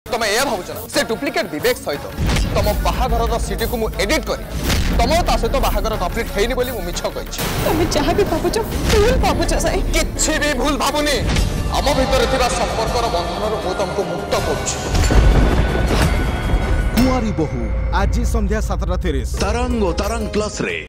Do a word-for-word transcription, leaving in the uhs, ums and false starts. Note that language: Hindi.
तुम यह भावुच ना से डुप्लिकेट विवेक सहित तुम बाहाघर सीडी को मु एडिट करी तुम ता सहित बाहाघर कंप्लीट हेनी बोली मु मिछ कहिछि। तुम जहाँ भी भावुच भूल भावुच साई किछि भी भूल भावुनी आम भितर थिबा संपर्कर बंधन मु तुमको मुक्त करुछि। कुंवारी बहु आज संध्या सातटा तीस तरंग तरंग प्लस रे।